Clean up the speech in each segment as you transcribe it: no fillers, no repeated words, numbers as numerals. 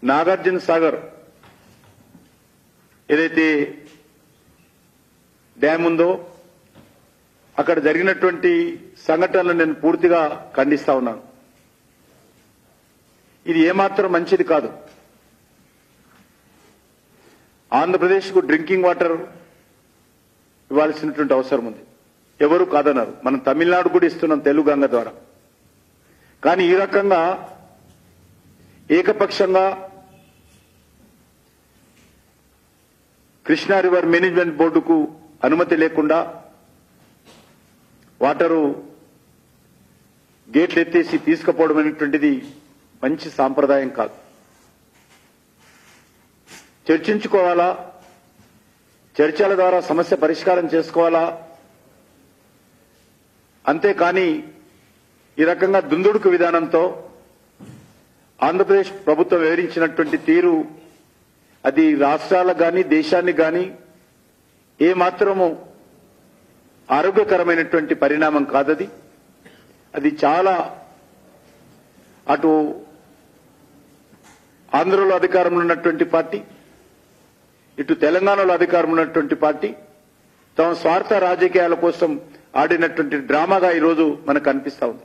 నాగార్జున సాగర్ ఏదైతే డ్యామ్ ఉందో అక్కడ జరిగినటువంటి సంఘటనలను నేను పూర్తిగా ఖండిస్తా ఉన్నాను. ఇది ఏమాత్రం మంచిది కాదు. ఆంధ్రప్రదేశ్కు డ్రింకింగ్ వాటర్ ఇవ్వాల్సినటువంటి అవసరం ఉంది. ఎవరు కాదన్నారు. మనం తమిళనాడు కూడా ఇస్తున్నాం తెలుగు గంగ ద్వారా. కానీ ఈ రకంగా ఏకపక్షంగా కృష్ణా రివర్ మేనేజ్మెంట్ బోర్డుకు అనుమతి లేకుండా వాటరు గేట్లు ఎత్తేసి తీసుకుపోవడం అనేటువంటిది మంచి సాంప్రదాయం కాదు. చర్చించుకోవాలా, చర్చల ద్వారా సమస్య పరిష్కారం చేసుకోవాలా, అంతేకాని ఈ రకంగా దుందుడుకు విధానంతో ఆంధ్రప్రదేశ్ ప్రభుత్వం వివరించినటువంటి తీరు అది రాష్ట్రాలకు గాని దేశానికి గాని ఏమాత్రము ఆరోగ్యకరమైనటువంటి పరిణామం కాదది. అది చాలా అటు ఆంధ్రలో అధికారంలో ఉన్నటువంటి పార్టీ, ఇటు తెలంగాణలో అధికారంలో ఉన్నటువంటి పార్టీ తమ స్వార్థ రాజకీయాల కోసం ఆడినటువంటి డ్రామాగా ఈరోజు మనకు అనిపిస్తా ఉంది.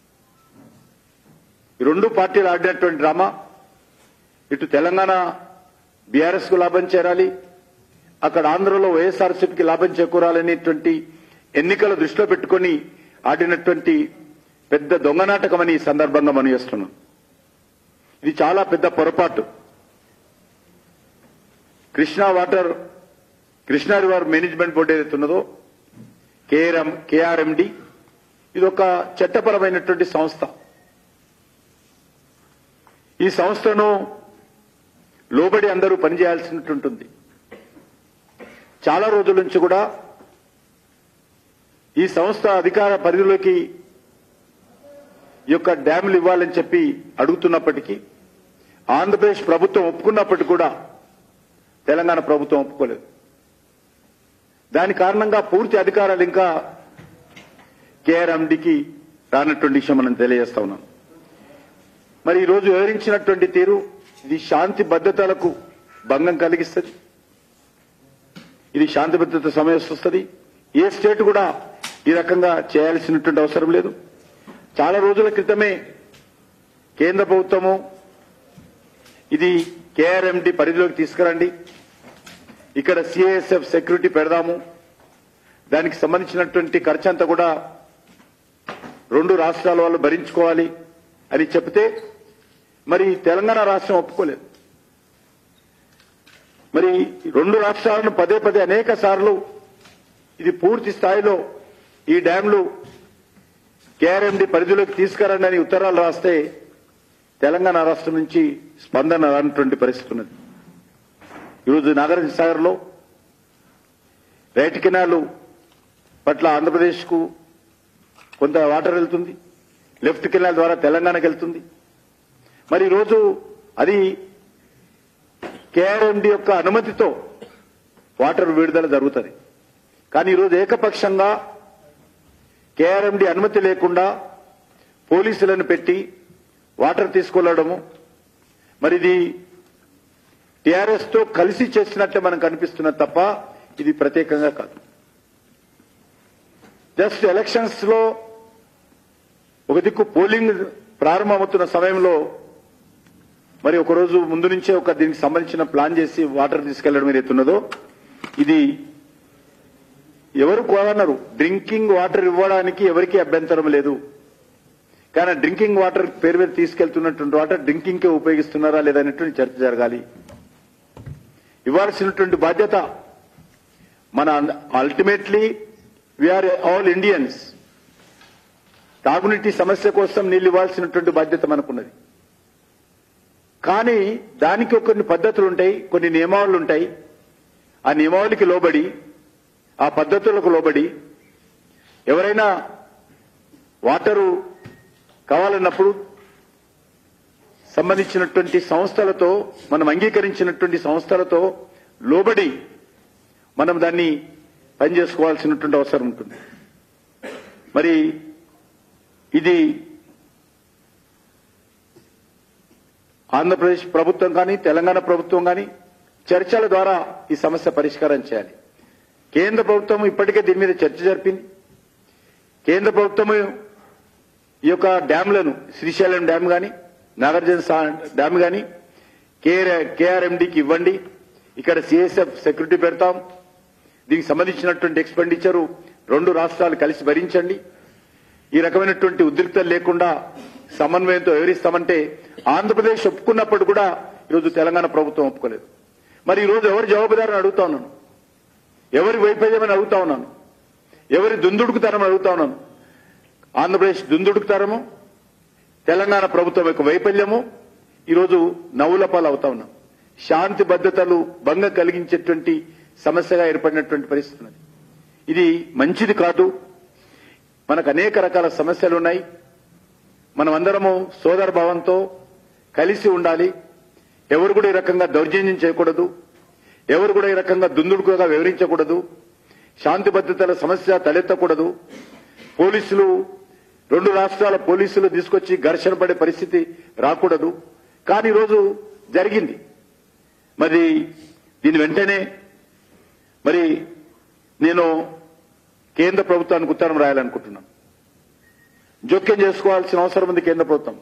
ఈ రెండు పార్టీలు ఆడినటువంటి డ్రామా ఇటు తెలంగాణ బీఆర్ఎస్ కు లాభం చేరాలి, అక్కడ ఆంధ్రలో వైఎస్ఆర్సీపీకి లాభం చేకూరాలనేటువంటి ఎన్నికల దృష్టిలో పెట్టుకుని ఆడినటువంటి పెద్ద దొంగనాటకమని ఈ సందర్భంగా మనం చేస్తున్నాం. ఇది చాలా పెద్ద పొరపాటు. కృష్ణా రివర్ మేనేజ్మెంట్ బోర్డు ఏదైతే ఉన్నదో కేఆర్ఎండి ఇది ఒక చట్టపరమైనటువంటి సంస్థ. ఈ సంస్థను లోబడి అందరూ పనిచేయాల్సినట్టుంటుంది. చాలా రోజుల నుంచి కూడా ఈ సంస్థ అధికార పరిధిలోకి ఈ యొక్క డ్యాములు ఇవ్వాలని చెప్పి అడుగుతున్నప్పటికీ ఆంధ్రప్రదేశ్ ప్రభుత్వం ఒప్పుకున్నప్పటికీ కూడా తెలంగాణ ప్రభుత్వం ఒప్పుకోలేదు. దాని కారణంగా పూర్తి అధికారాలు ఇంకా కేఆర్ఎండికి రానటువంటి విషయం మనం తెలియజేస్తా ఉన్నాం. మరి ఈ రోజు వివరించినటువంటి తీరు ఇది శాంతి భద్రతలకు భంగం కలిగిస్తుంది. ఇది శాంతి భద్రత సమస్య వస్తుంది. ఏ స్టేట్ కూడా ఈ రకంగా చేయాల్సినటువంటి అవసరం లేదు. చాలా రోజుల క్రితమే కేంద్ర ప్రభుత్వము ఇది కేఆర్ఎండి పరిధిలోకి తీసుకురండి, ఇక్కడ సిఐఎస్ఎఫ్ సెక్యూరిటీ పెడదాము, దానికి సంబంధించినటువంటి ఖర్చంతా కూడా రెండు రాష్ట్రాల వాళ్ళు భరించుకోవాలి అని చెప్తే మరి తెలంగాణ రాష్ట్రం ఒప్పుకోలేదు. మరి రెండు రాష్ట్రాలను పదే పదే అనేక సార్లు ఇది పూర్తి స్థాయిలో ఈ డ్యాంలు కేఆర్ఎండి పరిధిలోకి తీసుకురండి అని ఉత్తరాలు రాస్తే తెలంగాణ రాష్ట్రం నుంచి స్పందన రానటువంటి పరిస్థితి ఉన్నది. ఈరోజు నాగార్జున సాగర్ లో రైట్ కెనాల్ పట్ల ఆంధ్రప్రదేశ్ కు కొంత వాటర్ వెళ్తుంది, లెఫ్ట్ కెనాల్ ద్వారా తెలంగాణకు వెళ్తుంది. మరి ఈరోజు అది కేఆర్ఎండి యొక్క అనుమతితో వాటర్ విడుదల జరుగుతుంది. కానీ ఈరోజు ఏకపక్షంగా కేఆర్ఎండి అనుమతి లేకుండా పోలీసులను పెట్టి వాటర్ తీసుకెళ్లడము మరి ఇది టీఆర్ఎస్ తో కలిసి చేసినట్లే మనకు అనిపిస్తున్నది తప్ప ఇది ప్రత్యేకంగా కాదు. జస్ట్ ఎలక్షన్స్ లో ఒక దిక్కు పోలింగ్ ప్రారంభమవుతున్న సమయంలో మరి ఒక రోజు ముందు నుంచే ఒక దీనికి సంబంధించిన ప్లాన్ చేసి వాటర్ తీసుకెళ్లడం ఏదైతున్నదో ఇది ఎవరు కోరన్నారు. డ్రింకింగ్ వాటర్ ఇవ్వడానికి ఎవరికీ అభ్యంతరం లేదు. కానీ డ్రింకింగ్ వాటర్ పేరు మీద తీసుకెళ్తున్నటువంటి వాటర్ డ్రింకింగ్ కే ఉపయోగిస్తున్నారా లేదనేటువంటి చర్చ జరగాలి. ఇవ్వాల్సినటువంటి బాధ్యత మన అల్టిమేట్లీ వీఆర్ ఆల్ ఇండియన్స్. తాగునీటి సమస్య కోసం నీళ్లు ఇవ్వాల్సినటువంటి బాధ్యత మనకున్నది. కానీ దానికి కొన్ని పద్ధతులు ఉంటాయి, కొన్ని నియమావళులు ఉంటాయి. ఆ నియమావళికి లోబడి ఆ పద్ధతులకు లోబడి ఎవరైనా వాటరు కావాలన్నప్పుడు సంబంధించినటువంటి సంస్థలతో మనం అంగీకరించినటువంటి సంస్థలతో లోబడి మనం దాన్ని పనిచేసుకోవాల్సినటువంటి అవసరం ఉంటుంది. మరి ఇది ఆంధ్రప్రదేశ్ ప్రభుత్వం కానీ తెలంగాణ ప్రభుత్వం కానీ చర్చల ద్వారా ఈ సమస్య పరిష్కారం చేయాలి. కేంద్ర ప్రభుత్వం ఇప్పటికే దీని మీద చర్చ జరిపింది. కేంద్ర ప్రభుత్వం ఈ యొక్క డ్యాంలను శ్రీశైలం డ్యామ్ కానీ నాగార్జున డ్యామ్ కానీ కేఆర్ఎండికి ఇవ్వండి, ఇక్కడ సిఎస్ఎఫ్ సెక్యూరిటీ పెడతాం, దీనికి సంబంధించినటువంటి ఎక్స్పెండిచర్ రెండు రాష్ట్రాలు కలిసి భరించండి, ఈ రకమైనటువంటి ఉద్రిక్తలు లేకుండా సమన్వయంతో వివరిస్తామంటే ఆంధ్రప్రదేశ్ ఒప్పుకున్నప్పుడు కూడా ఈరోజు తెలంగాణ ప్రభుత్వం ఒప్పుకోలేదు. మరి ఈరోజు ఎవరు జవాబుదారని అడుగుతా ఉన్నాను, ఎవరి వైఫల్యమని అడుగుతా ఉన్నాను, ఎవరి దుందుడుకుతనం అడుగుతా ఉన్నాను. ఆంధ్రప్రదేశ్ దుందుడుకుతనము, తెలంగాణ ప్రభుత్వం యొక్క వైఫల్యము ఈరోజు నవ్వుల పాలు అవుతా ఉన్నాం. శాంతి భద్రతలు భంగం కలిగించేటువంటి సమస్యగా ఏర్పడినటువంటి పరిస్థితి ఉన్నది. ఇది మంచిది కాదు. మనకు అనేక రకాల సమస్యలు ఉన్నాయి. మనమందరము సోదర భావంతో కలిసి ఉండాలి. ఎవరు కూడా ఈ రకంగా దౌర్జన్యం చేయకూడదు, ఎవరు కూడా ఈ రకంగా దుందుడుకుగా వివరించకూడదు, శాంతి భద్రతల సమస్య తలెత్తకూడదు. పోలీసులు రెండు రాష్ట్రాల పోలీసులు తీసుకొచ్చి ఘర్షణ పడే పరిస్థితి రాకూడదు. కానీ ఈరోజు జరిగింది. మరి దీని వెంటనే మరి నేను కేంద్ర ప్రభుత్వానికి ఉత్తరం రాయాలనుకుంటున్నాను. జోక్యం చేసుకోవాల్సిన అవసరం ఉంది కేంద్ర ప్రభుత్వం.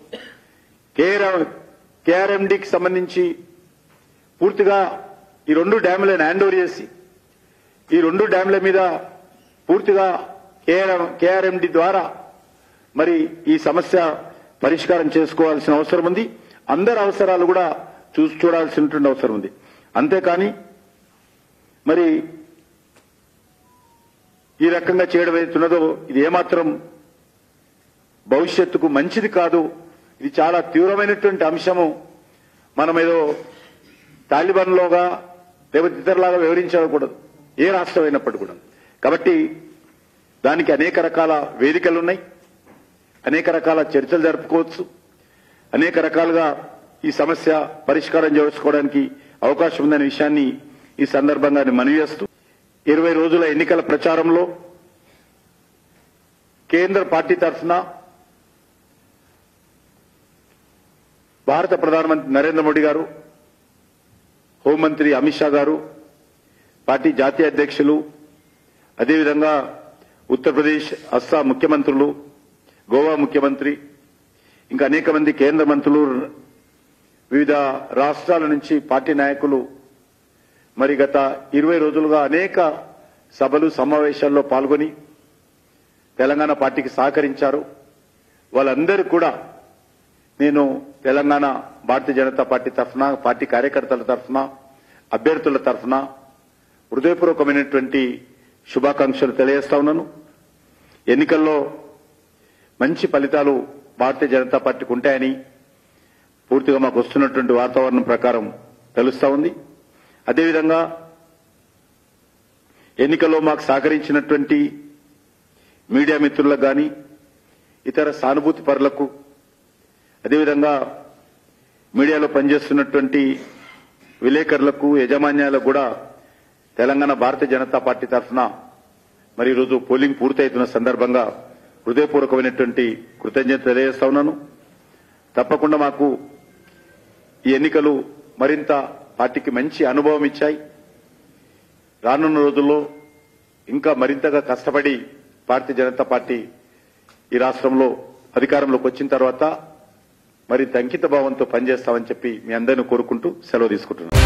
కేఆర్ఎండికి సంబంధించి పూర్తిగా ఈ రెండు డ్యాములను హ్యాండ్ ఓవర్ చేసి ఈ రెండు డ్యాముల మీద పూర్తిగా కేఆర్ఎండి ద్వారా మరి ఈ సమస్య పరిష్కారం చేసుకోవాల్సిన అవసరం ఉంది. అందరి అవసరాలు కూడా చూడాల్సినటువంటి అవసరం ఉంది. అంతేకాని మరి ఈ రకంగా చేయడం ఏదైతున్నదో ఇది ఏమాత్రం భవిష్యత్తుకు మంచిది కాదు. ఇది చాలా తీవ్రమైనటువంటి అంశము. మనం ఏదో తాలిబాన్లోగా లేకపోతే ఇతరులాగా వివరించకూడదు, ఏ రాష్ట్రం అయినప్పటికీ కూడా. కాబట్టి దానికి అనేక రకాల వేదికలున్నాయి, అనేక రకాల చర్చలు జరుపుకోవచ్చు, అనేక రకాలుగా ఈ సమస్య పరిష్కారం చేసుకోవడానికి అవకాశం ఉందనే విషయాన్ని ఈ సందర్భంగా మనవి చేస్తూ 20 రోజుల ఎన్నికల ప్రచారంలో కేంద్ర పార్టీ తరఫున భారత ప్రధానమంత్రి నరేంద్ర మోడీ గారు, హోంమంత్రి అమిత్ షా గారు, పార్టీ జాతీయ అధ్యక్షులు, అదేవిధంగా ఉత్తరప్రదేశ్ అస్సాం ముఖ్యమంత్రులు, గోవా ముఖ్యమంత్రి, ఇంకా అనేక మంది కేంద్ర మంత్రులు, వివిధ రాష్ట్రాల నుంచి పార్టీ నాయకులు మరి గత 20 రోజులుగా అనేక సభలు సమావేశాల్లో పాల్గొని తెలంగాణ పార్టీకి సహకరించారు. వాళ్ళందరూ కూడా నేను తెలంగాణ భారతీయ జనతా పార్టీ తరఫున, పార్టీ కార్యకర్తల తరఫున, అభ్యర్థుల తరఫున హృదయపూర్వకమైనటువంటి శుభాకాంక్షలు తెలియజేస్తా ఉన్నాను. ఎన్నికల్లో మంచి ఫలితాలు భారతీయ జనతా పార్టీకి ఉంటాయని పూర్తిగా మాకు వస్తున్నటువంటి వాతావరణం ప్రకారం తెలుస్తా ఉంది. అదేవిధంగా ఎన్నికల్లో మాకు సహకరించినటువంటి మీడియా మిత్రులకు కానీ, ఇతర సానుభూతి పరులకు, అదేవిధంగా మీడియాలో పనిచేస్తున్నటువంటి విలేకరులకు, యాజమాన్యాలకు కూడా తెలంగాణ భారతీయ జనతా పార్టీ తరఫున మరి ఈరోజు పోలింగ్ పూర్తవుతున్న సందర్భంగా హృదయపూర్వకమైనటువంటి కృతజ్ఞత తెలియజేస్తా ఉన్నాను. తప్పకుండా మాకు ఈ ఎన్నికలు మరింత పార్టీకి మంచి అనుభవం ఇచ్చాయి. రానున్న రోజుల్లో ఇంకా మరింతగా కష్టపడి భారతీయ జనతా పార్టీ ఈ రాష్ట్రంలో అధికారంలోకి వచ్చిన తర్వాత మరింత అంకిత భావంతో పనిచేస్తామని చెప్పి మీ అందరిని కోరుకుంటూ సెలవు తీసుకుంటున్నాను.